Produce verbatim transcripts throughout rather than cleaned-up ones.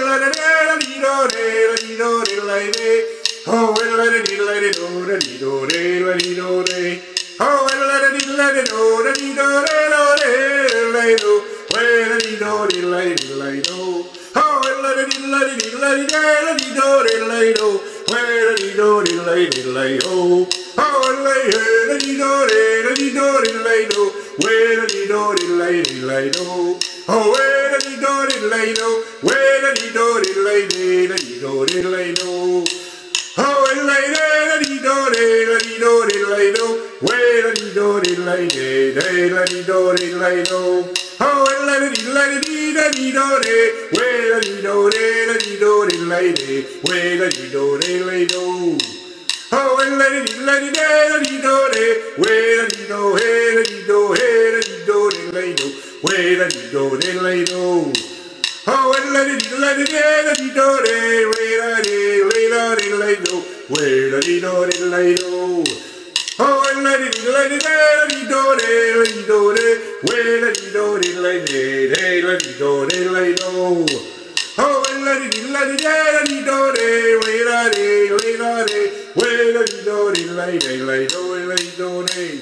Oh, well, let it let it do, let it do, let it do, oh, well, let it let it do, let it do, let it do, let it do, let it do, oh, well, let it let it let it let it do, let it do, let it do, let it let it do, oh, let it do, let it do, let it do, let it do, let it let it do, oh, well, let it do, let it do, well, let it do, let it let it do, let it do. Oh, and lay there, di do, de, di do, de, lay do, way, di do, de, lay de, de, di do, de, lay do. Oh, and let it, let it, di do, de, way, di do, de, di do, de, lay de, way, di do, de, lay do. Oh, and let it, let it, di do, de, way, di do, hey, di do, hey, di do, de, lay do, way, di do, de, lay do. Oh, and let it, let it, let it do, de, wait, de, wait, de, lay do, wait, de, do, de, lay do. Oh, and let it, let it, let it do, de, let it do, de, wait, let it do, de, lay de, de, let it do, de, lay do. Oh, and let it, let it, let it do, de, wait, de, wait, de, wait, let it do, de, lay de, lay do, lay do, de.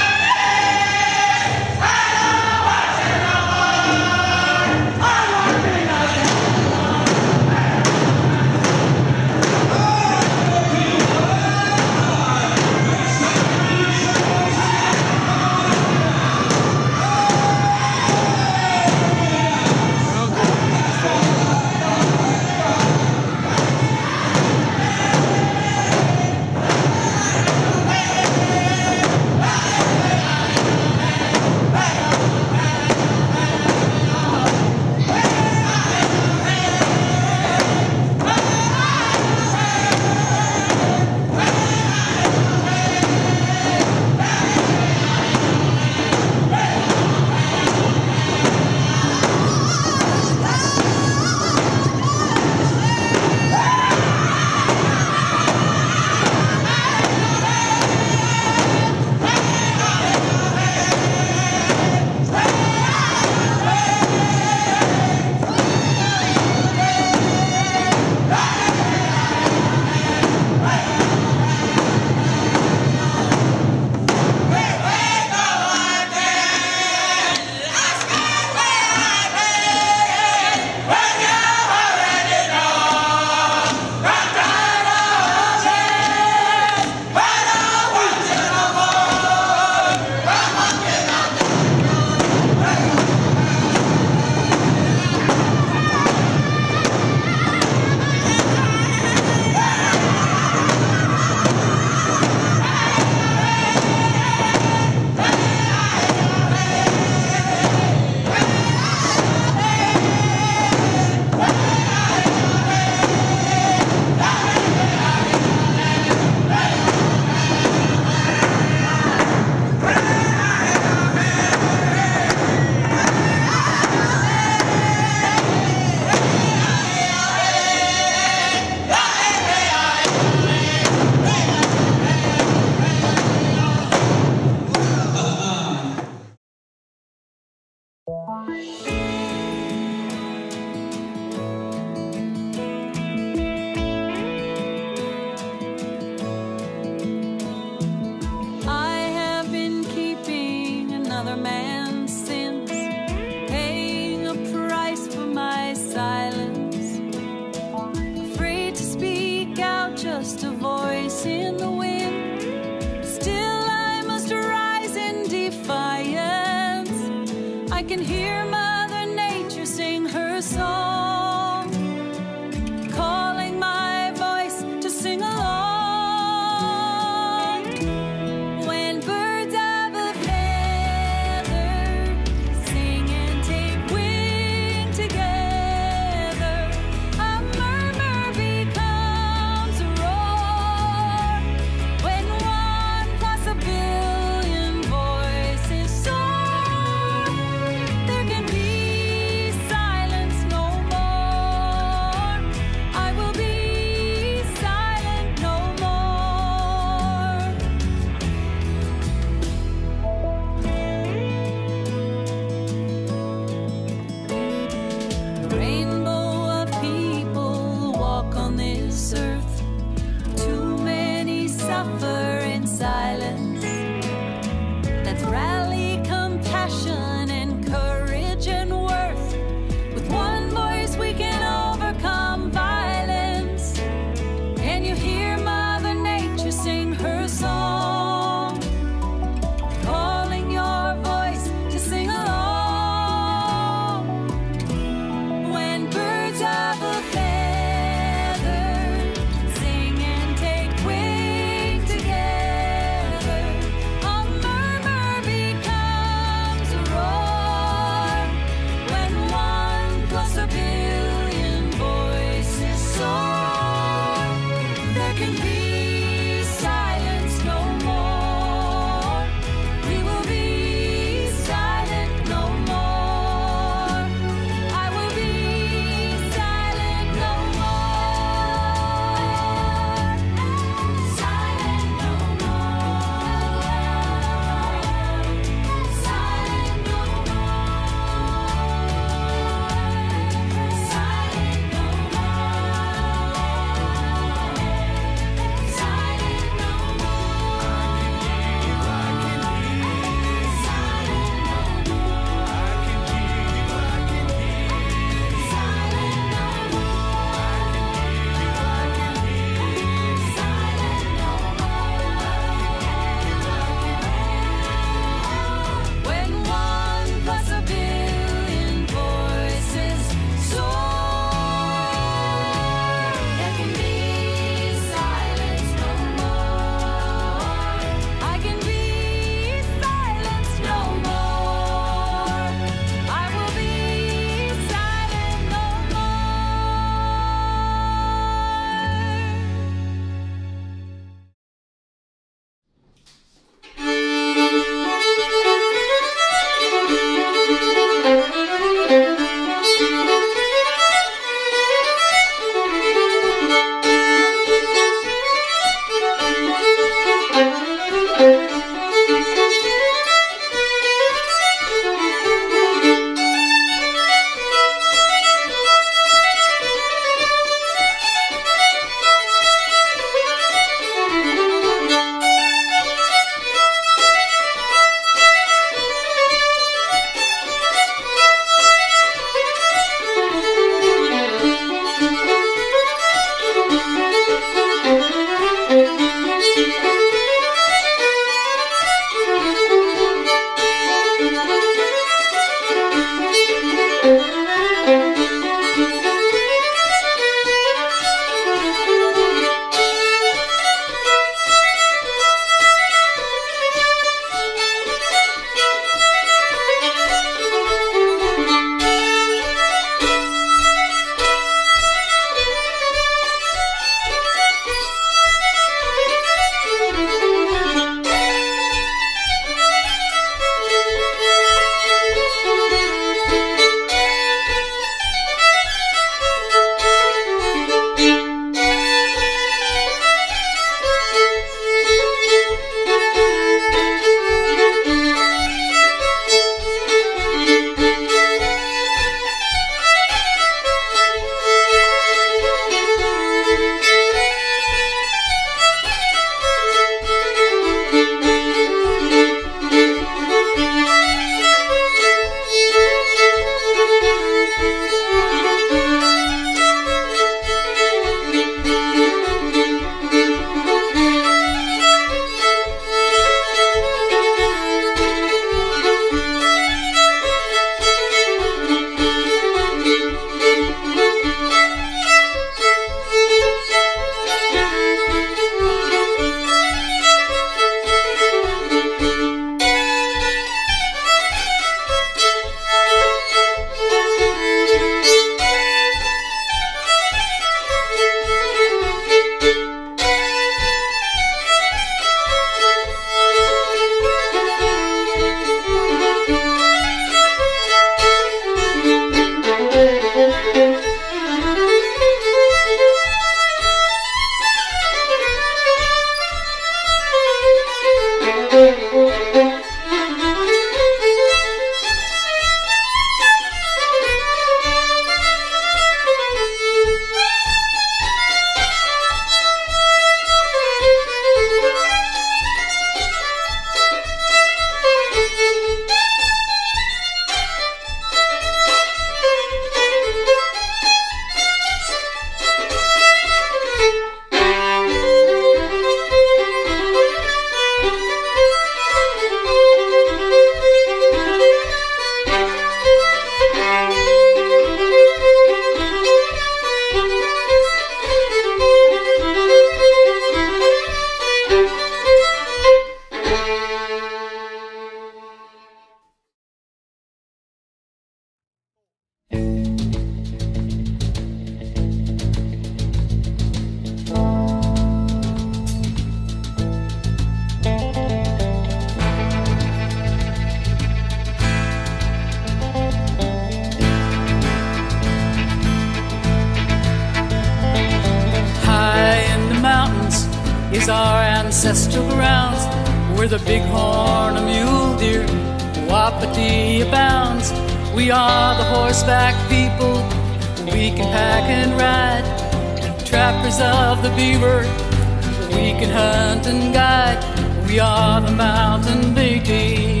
It's our ancestral grounds where the bighorn, a mule deer, wapiti abounds. We are the horseback people, we can pack and ride. Trappers of the beaver, we can hunt and guide. We are the mountain Métis.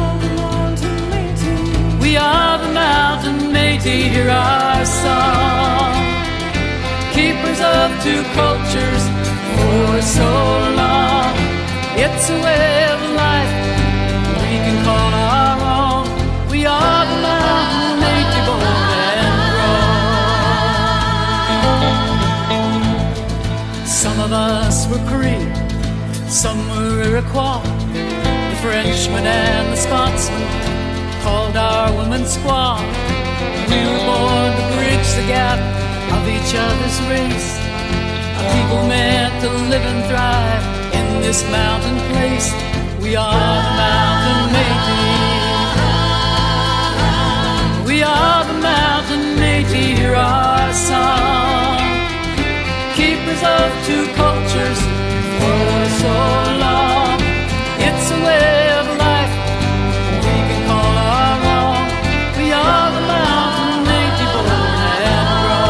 We are the mountain Métis, hear our song. Keepers of two cultures for so long. It's a way of life we can call our own. We are the mountain Métis, born and grown. Some of us were Cree, some were Iroquois. The Frenchman and the Scotsman called our women squaw. We were born to bridge the gap of each other's race. A people meant to live and thrive in this mountain place. We are the mountain Métis. We are the mountain Métis, hear our song. Keepers of two cultures for so long. It's a way of life we can call our own. We are the mountain Métis, born and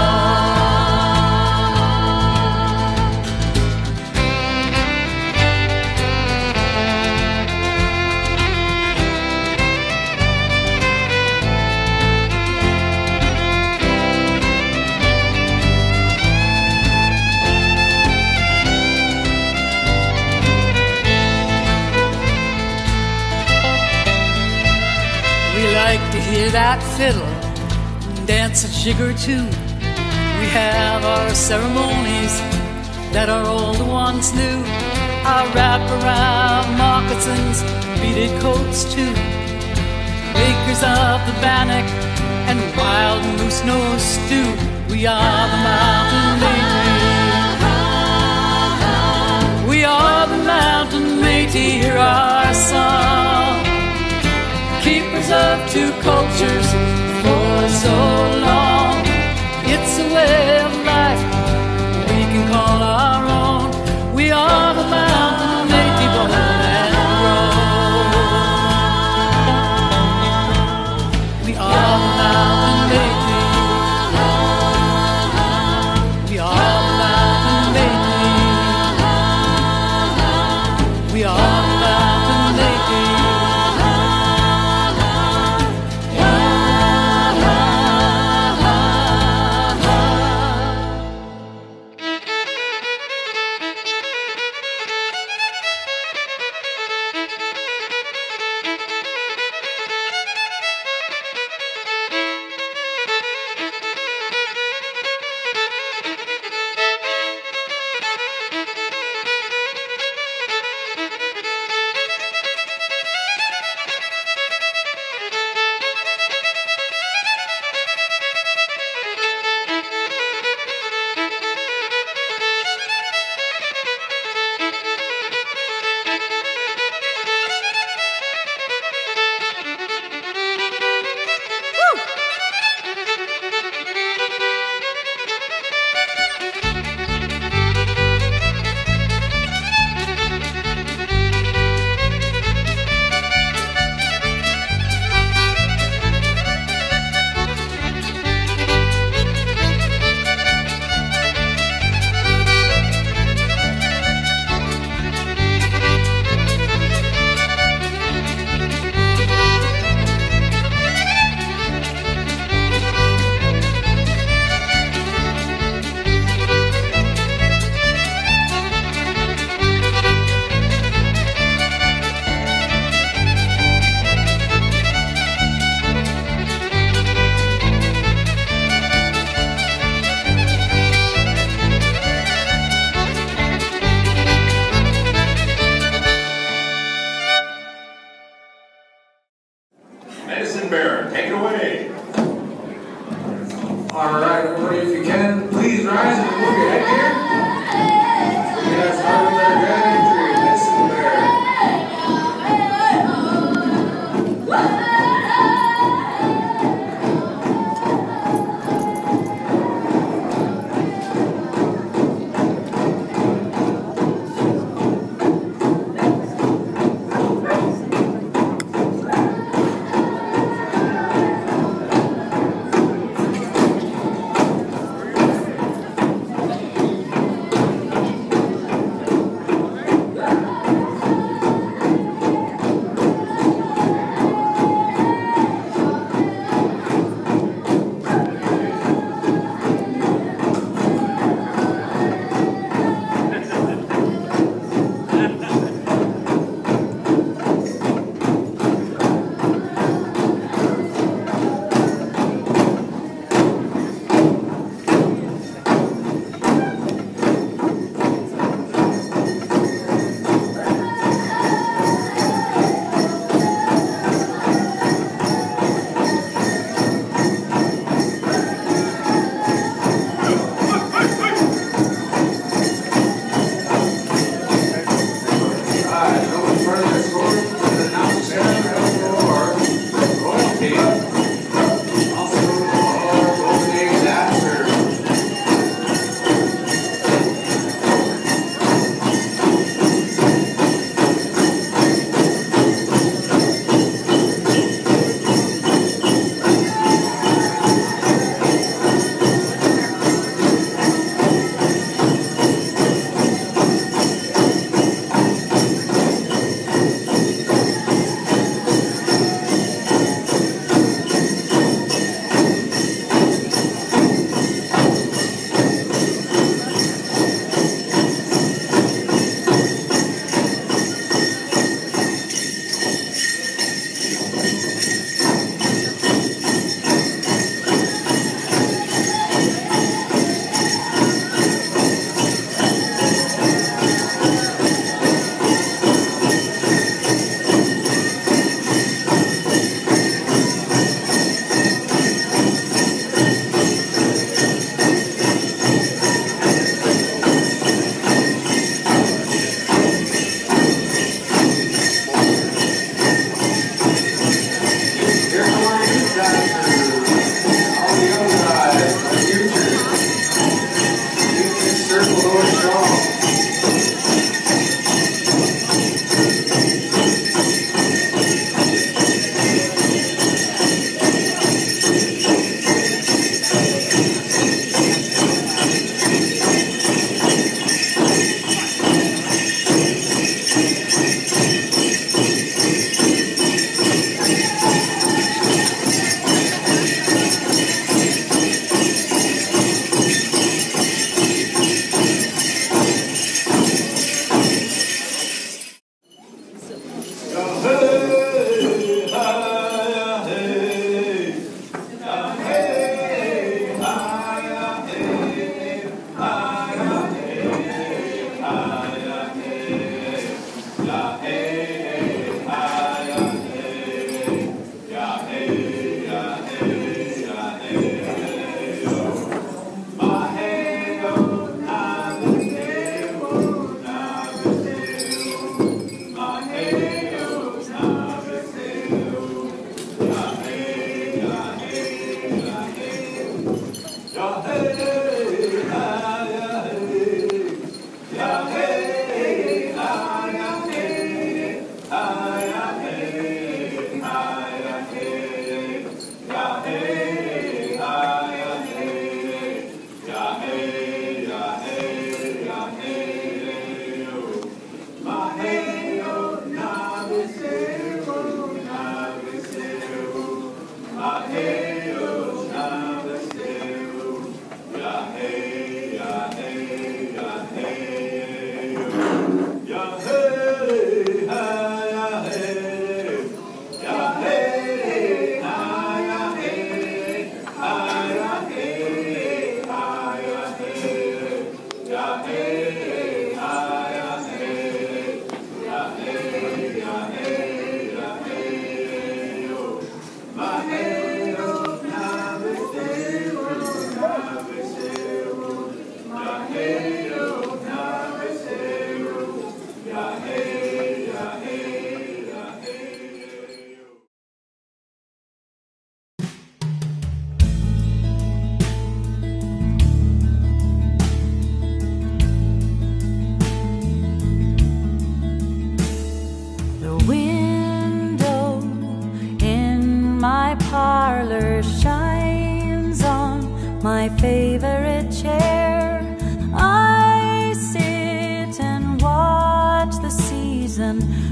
hear that fiddle, dance a jig or two. We have our ceremonies that our older ones knew. Our wrap-around moccasins, beaded coats too. Makers of the bannock and wild moose nose stew. We are the mountain Métis. We are the mountain Métis, hear our song. Keepers of two cultures for so long. It's a way of life we can call our own. We are the mountain Métis, born and grown. We are the mountain Métis. We are the mountain Métis. We are the mountain Métis.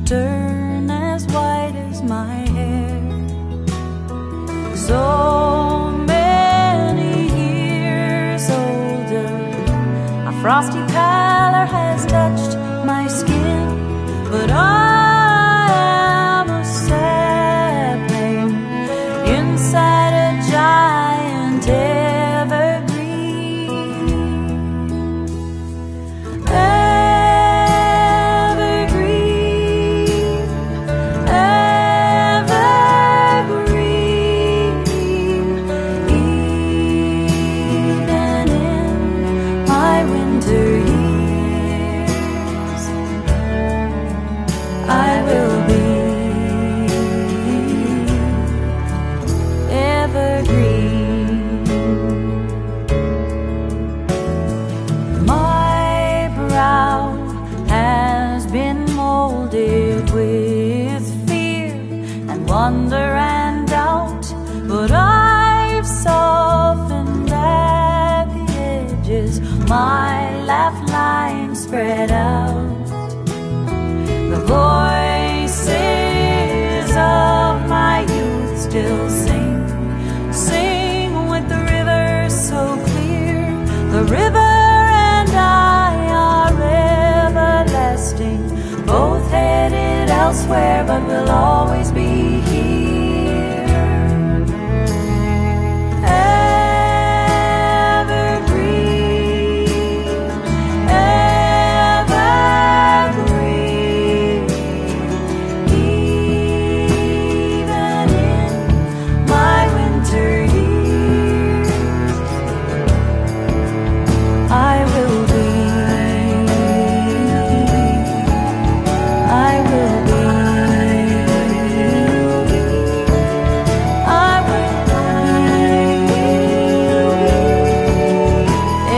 turn as white as my hair. So many years older, a frosty pallor has touched my skin, but I am a sapling inside a giant evergreen. Evergreen, evergreen, even in my winter years, I will be evergreen. My brow has been molded with fear and wonder and doubt, but I've softened at the edges, my laugh lines spread out. The voices of my youth still sing, sing with the river so clear. The river and I are everlasting, both headed elsewhere, but we'll always be here. Evergreen, evergreen, even in my winter years, I will be, I will be, I will be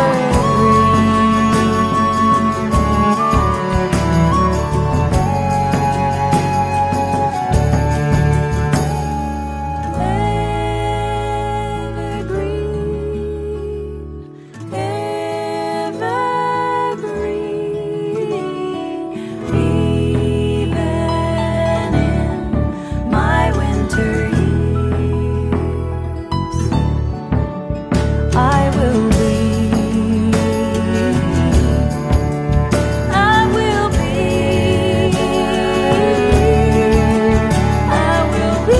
evergreen. Evergreen, even in my winter years, I will be, I will be, I will be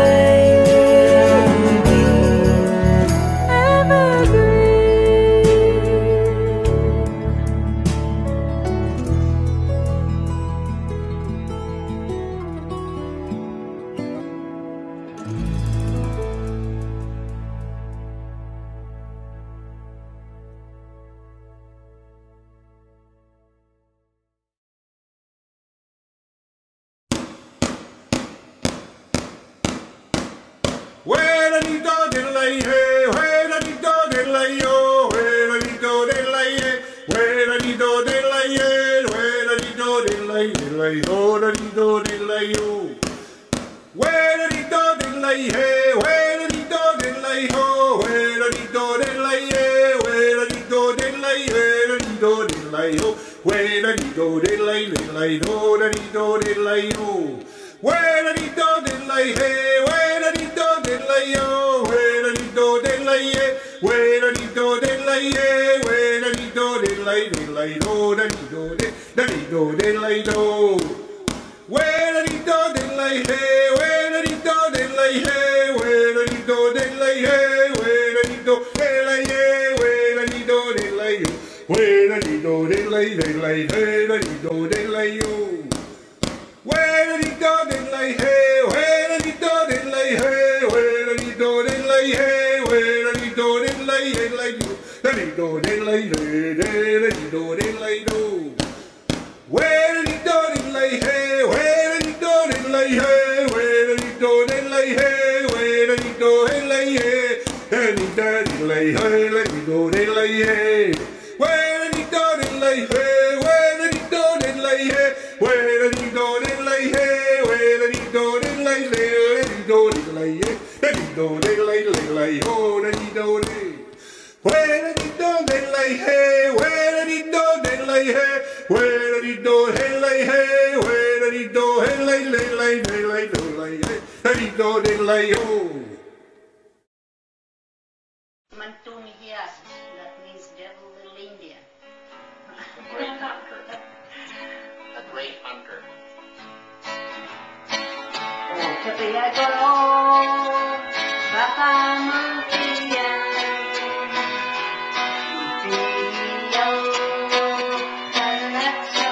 Where the dee do diddley hey, where the dee do diddley yo, where the dee do diddley hey, where the dee do diddley hey, where the dee do diddley diddley ho, the dee do diddley yo. Where the dee do diddley hey, where the dee do diddley ho, where the dee do diddley hey, where the dee do diddley hey, the dee do diddley ho, where the dee do diddley diddley ho, the dee do diddley ho. Where the dee do diddley hey, where the dee do diddley yo, where the dee do diddley hey, where the dee do diddley hey, where the dee do diddley diddley ho, the dee do di- the dee do diddley do. Where the dee do diddley hey, where the dee do diddley hey, where the dee do diddley hey, where the dee do diddley hey, where the dee do diddley yo, where the dee do diddley diddley hey, the dee do diddley yo. Where the dee do diddley hey, where the dee do diddley hey, where the dee do diddley hey, where the dee do diddley diddley do, the dee do diddley do, the dee do diddley do. Where the dee do diddley hey, where the dee do diddley hey, where the dee do diddley hey, where the dee do diddley hey, the dee do diddley hey, the dee do diddley hey. Where the dee do diddley hey, where the dee do diddley hey, where the dee do diddley hey, where the dee do diddley hey, the dee do diddley hey, the dee do diddley diddley ho, the dee do diddley. Where the dee do diddley hey, where the dee do diddley hey, where the dee do diddley hey, where the dee diddle-ay, diddle-ay, diddle-ay, diddle-ay, diddle-ay, oh. Mantumihias, that means devil little Indian. A great hunter. A great hunter. Oh, Kapia Goro, Papa Mutia, Mutia, and that's so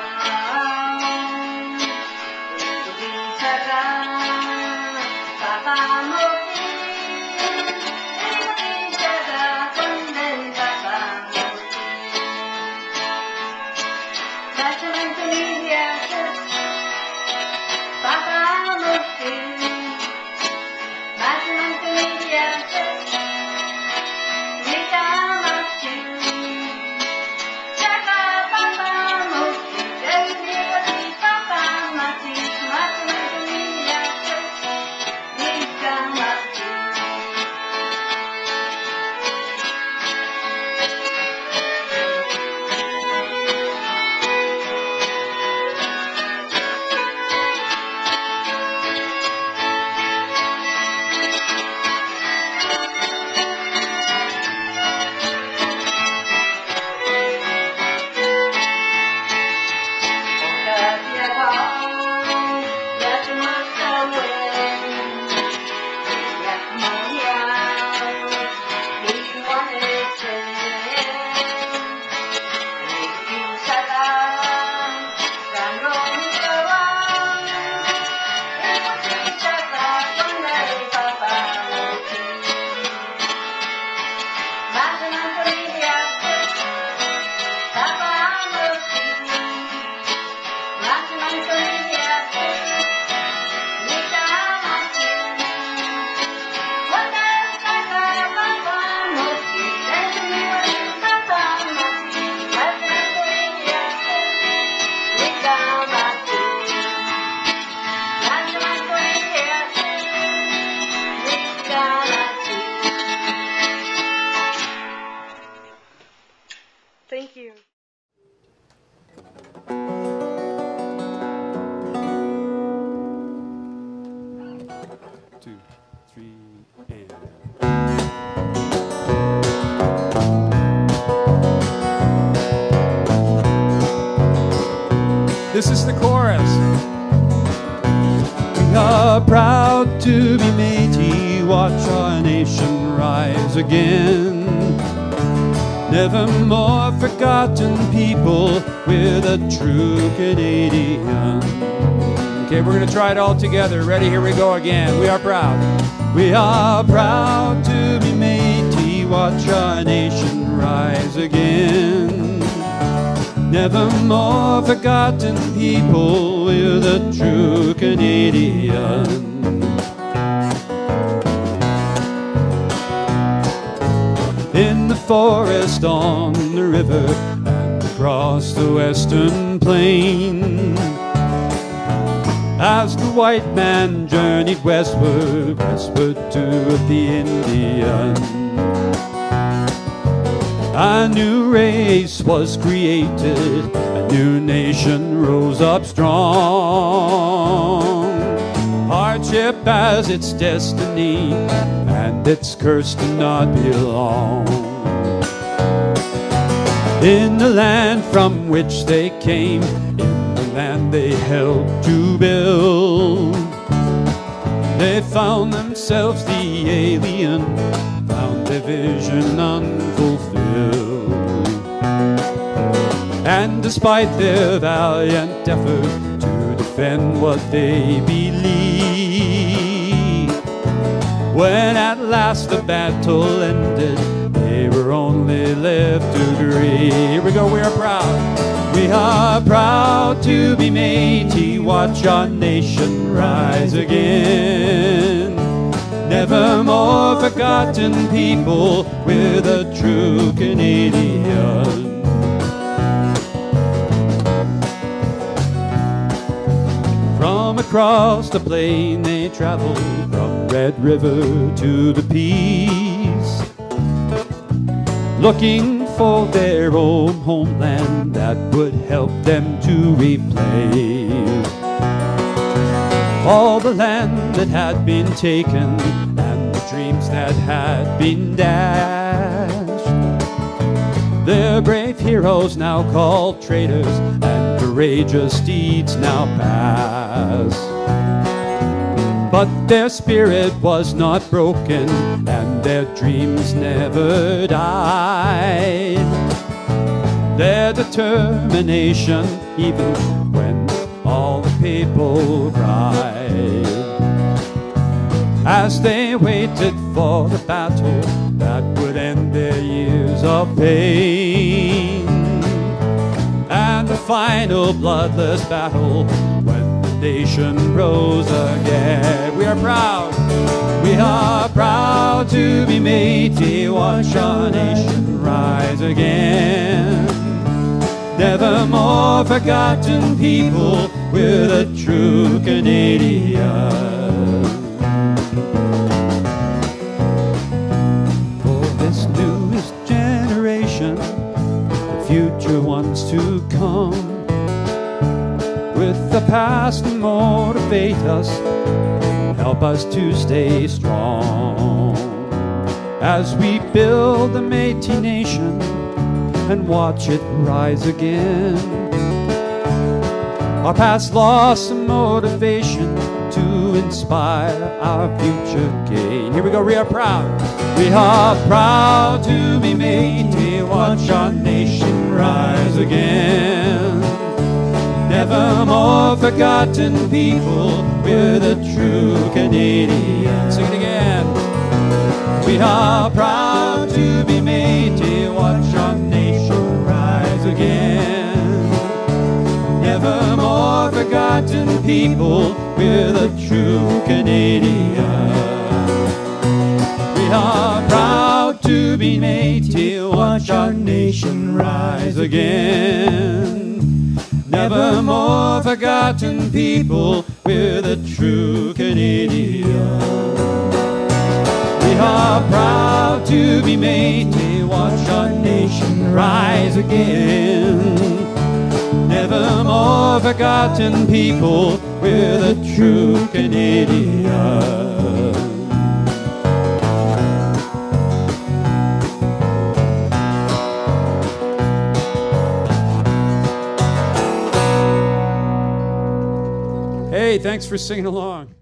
wild. Visara, Papa Mutia, Visara, Kunden Papa Mutia. That's a Mantumihias. Papa Mutti, Master Canadian, Rita Mutti, Jacka Papa Mutti, David Papa Mutti, Master Canadian, Rita Mutti. Thank you. Two, three, and... This is the chorus. We are proud to be Métis, watch our nation rise again. Never more forgotten people, we're the true Canadian. Okay, we're gonna try it all together. Ready? Here we go again. We are proud. We are proud to be Métis, watch our nation rise again. Never more forgotten people, we're the true Canadian. In the forest, on the river, and across the western plain, as the white man journeyed westward, westward to the Indian, a new race was created, a new nation rose up strong. Hardship as its destiny, and its curse to not belong. In the land from which they came, in the land they helped to build, they found themselves the alien, found their vision unfulfilled. And despite their valiant effort to defend what they believed, when at last the battle ended, they were only left to grieve. Here we go, we are proud. We are proud to be Métis, watch our nation rise again. Never more forgotten people, we're the true Canadian. From across the plain they traveled, from Red River to the Peace, looking for their own homeland that would help them to replace. all the land that had been taken and the dreams that had been dashed. Their brave heroes now called traitors, and courageous deeds now pass. But their spirit was not broken, and their dreams never died. Their determination, even when all the people cried, as they waited for the battle that would end their years of pain, and the final bloodless battle when the nation rose again. We are proud, we are proud to be Métis, watch our nation rise again. Never more forgotten people, we're the true Canadians. For this newest generation, the future ones to come, with the past to motivate us, help us to stay strong, as we build the Métis nation and watch it rise again. Our past lost some motivation to inspire our future gain. Here we go, we are proud. We are proud to be Métis, watch our nation rise again. Never more forgotten people, we're the true Canadians. Sing it again. We are proud to be Métis, watch our nation rise again. Never more forgotten people, we're the true Canadians. We are proud to be Métis, watch our nation rise again. Never more forgotten people, we're the true Canadians. We are proud to be Métis, watch our nation rise again. Never more forgotten people, we're the true Canadians. Hey, thanks for singing along.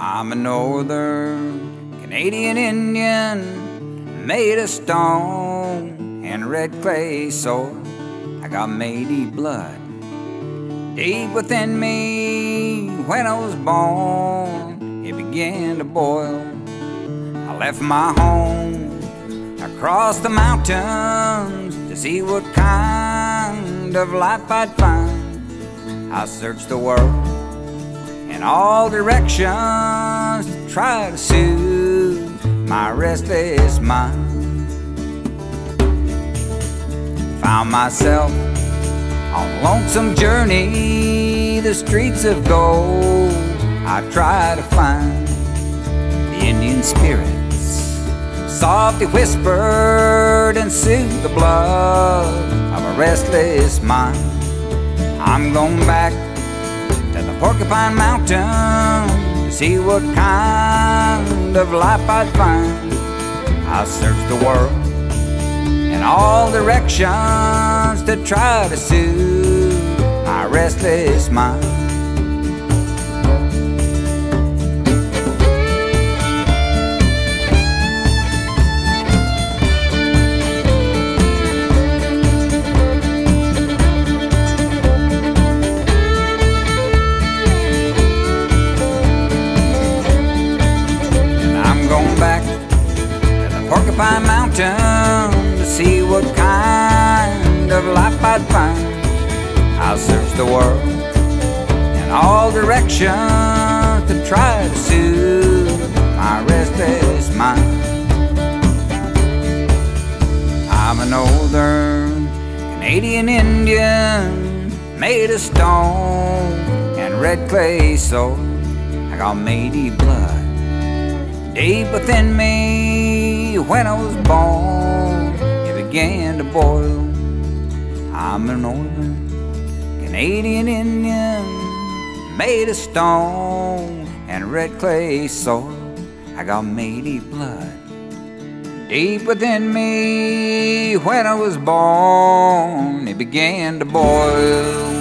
I'm a northern Canadian Indian, made of stone and red clay soil. I got Métis blood deep within me. When I was born, it began to boil. I left my home across the mountains to see what kind of life I'd find. I searched the world in all directions to try to soothe my restless mind. Found myself on a lonesome journey, the streets of gold I try to find. The Indian spirits softly whispered and soothed the blood of a restless mind. I'm going back to the Porcupine Mountain to see what kind of life I'd find. I searched the world in all directions to try to soothe my restless mind. Porcupine Mountain to see what kind of life I'd find. I'll search the world in all directions to try to soothe my restless mind. I'm a northern Canadian Indian, made of stone and red clay soil. I got Métis blood deep within me. When I was born, it began to boil. I'm a northern Canadian Indian, made of stone and red clay soil. I got Métis blood deep within me. When I was born, it began to boil.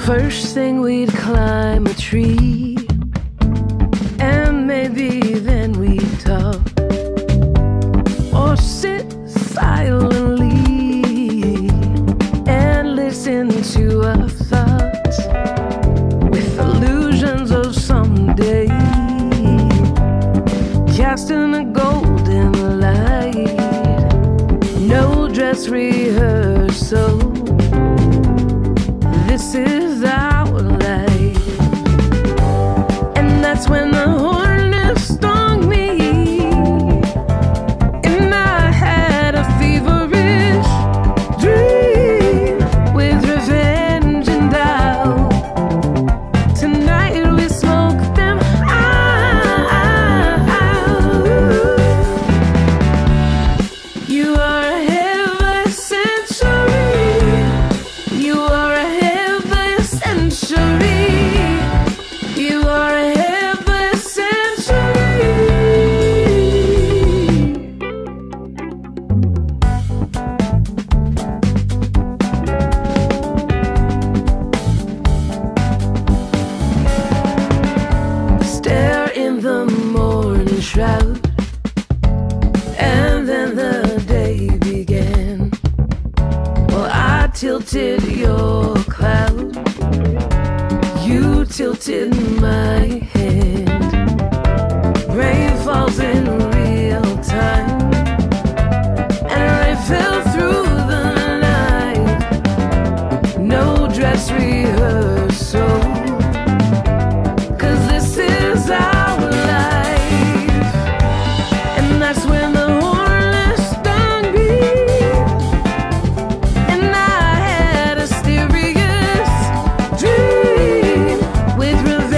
First thing we'd climb a tree, and maybe then we'd talk, or sit silently and listen to our thoughts with illusions of someday, cast in a golden light. No dress rehearsal, this is our life. And that's when the hornet stung me, and I had a feverish dream with revenge and doubt. Tonight we smoke them out. You are a heavy century. You are a heavy century. You are a heavy century. Stare in the morning shroud, and then the day began. Well, I tilted your cloud, you tilted my hand. Rain falls in real time, and rain fell through the night. No dress rehearsal, 'cause this is our life. And that's when the hornet stung me, and I had a mysterious dream with revenge.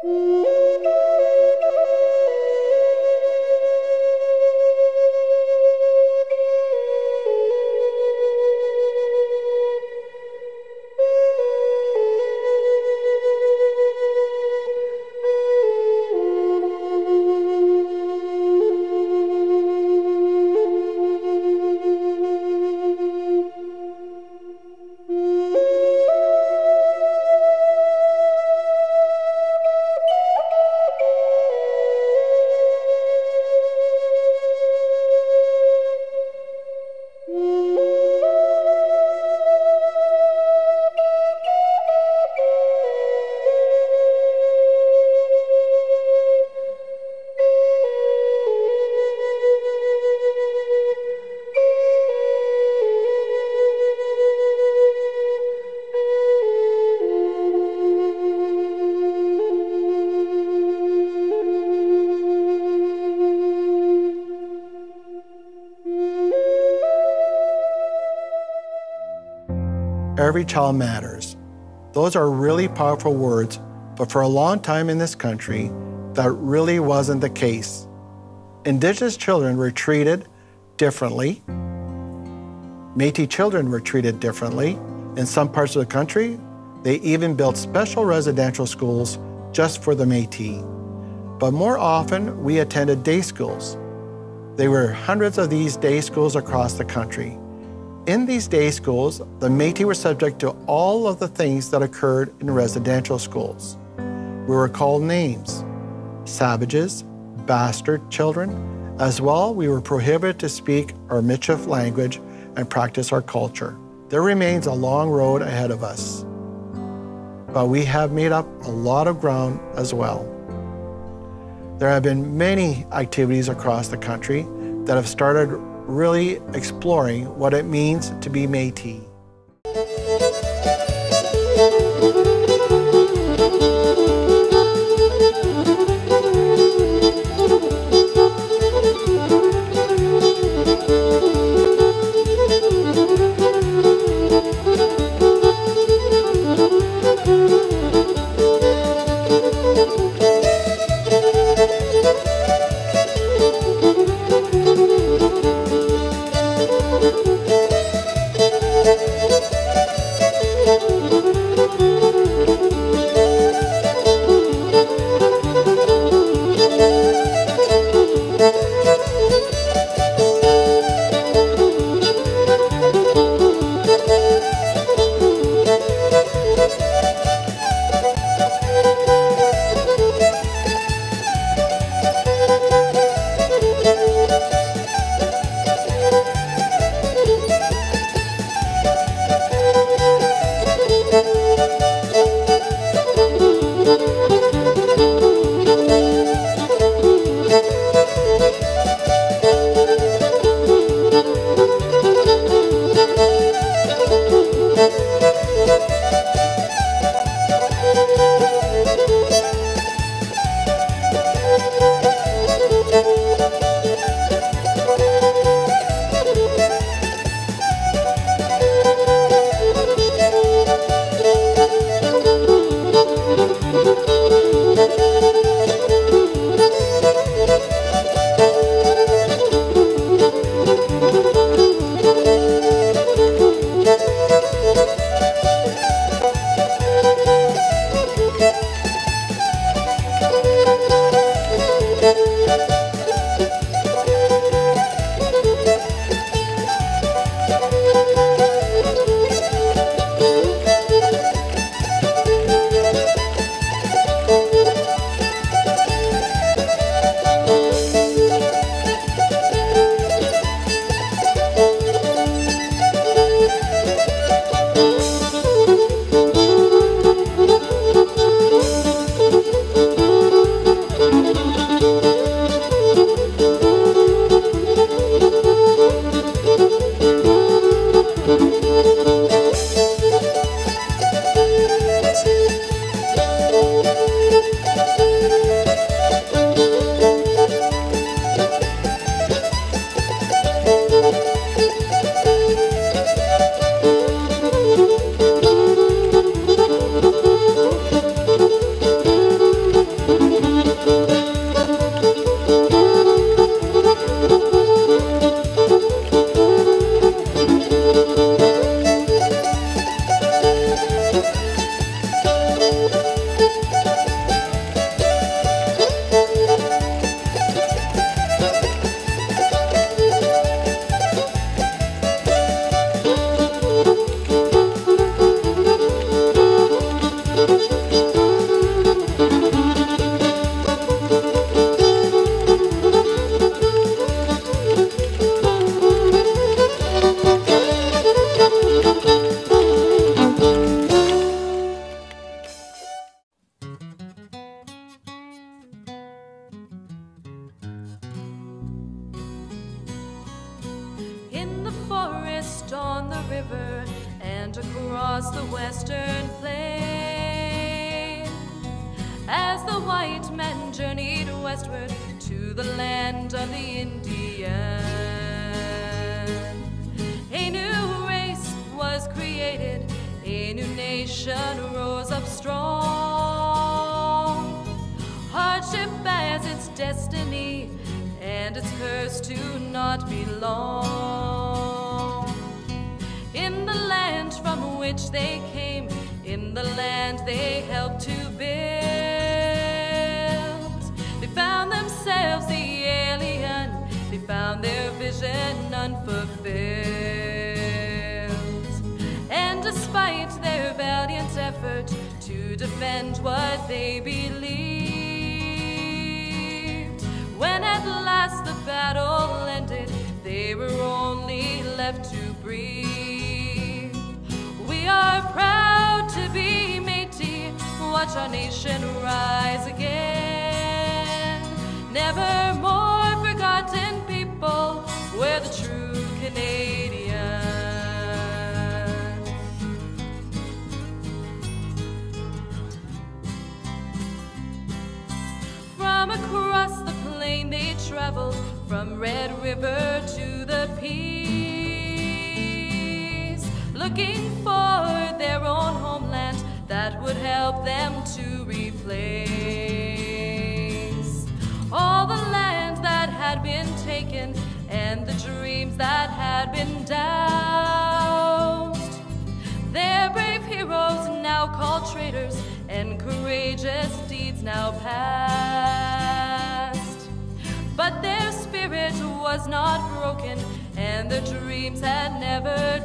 Every child matters. Those are really powerful words, but for a long time in this country, that really wasn't the case. Indigenous children were treated differently. Métis children were treated differently. In some parts of the country, they even built special residential schools just for the Métis. But more often, we attended day schools. There were hundreds of these day schools across the country. In these day schools, the Métis were subject to all of the things that occurred in residential schools. We were called names: savages, bastard children. As well, we were prohibited to speak our Mɪťɪf language and practice our culture. There remains a long road ahead of us, but we have made up a lot of ground as well. There have been many activities across the country that have started really exploring what it means to be Métis. west on the river and across the western plain. As the white men journeyed westward to the land of the Indian, a new race was created, a new nation rose up strong. Hardship as its destiny, and its curse to not belong. In the land from which they came, in the land they helped to build, they found themselves the alien, they found their vision unfulfilled. And despite their valiant effort to defend what they believed, when at last the battle ended, they were only left to breathe. We are proud to be Métis, watch our nation rise again. Never more forgotten people, we're the true Canadians. From across the plain they traveled, from Red River to the Peace, looking for their own homeland that would help them to replace all the land that had been taken and the dreams that had been doused. Their brave heroes now called traitors, and courageous deeds now past. But their spirit was not broken, and their dreams had never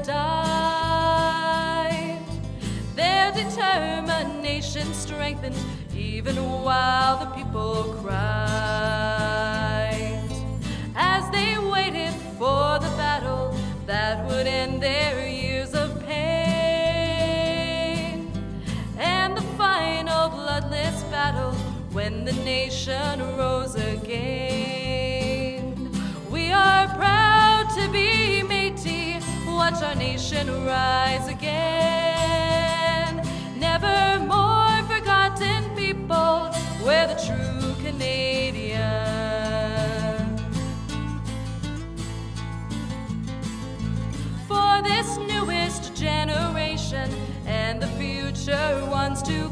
died. Their determination strengthened even while the people cried, as they waited for the battle that would end their years of pain, and the final bloodless battle when the nation rose again. We are proud to be Métis, watch our nation rise again. Never more forgotten people, we're the true Canadian. For this newest generation and the future ones to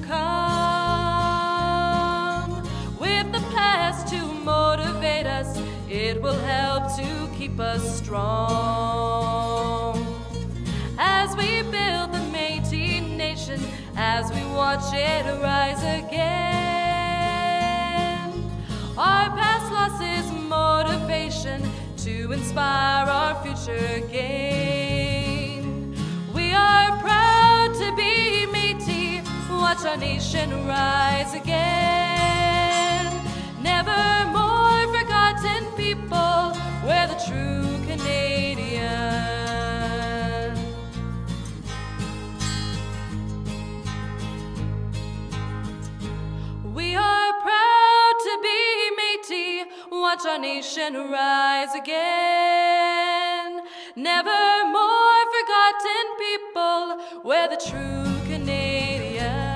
come, with the past to motivate us, it will help to keep us strong. As we build the Métis nation, as we watch it rise again, our past losses motivation to inspire our future gain. We are proud to be Métis, watch our nation rise again. Never more forgotten people, we're the true Canadian. We are proud to be Métis, watch our nation rise again. Never more forgotten people, we're the true Canadian.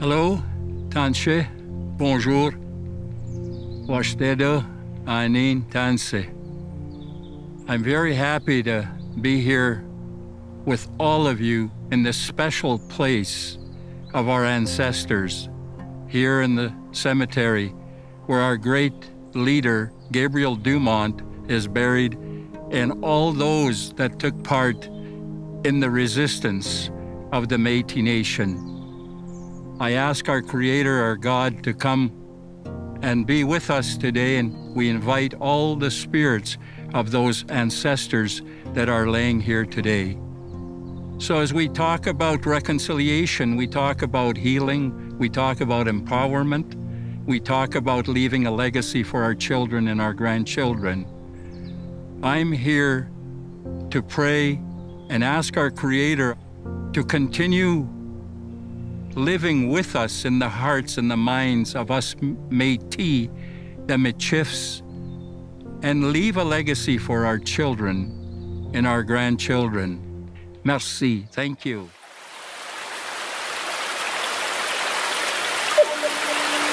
Hello, Tanshe, bonjour, Washtedo, Anin, Tanse. I'm very happy to be here with all of you in this special place of our ancestors, here in the cemetery where our great leader, Gabriel Dumont, is buried, and all those that took part in the resistance of the Métis Nation. I ask our Creator, our God, to come and be with us today, and we invite all the spirits of those ancestors that are laying here today. So as we talk about reconciliation, we talk about healing, we talk about empowerment, we talk about leaving a legacy for our children and our grandchildren. I'm here to pray and ask our Creator to continue living with us in the hearts and the minds of us Métis, the Mɪťɪfs, and leave a legacy for our children and our grandchildren. Merci. Thank you.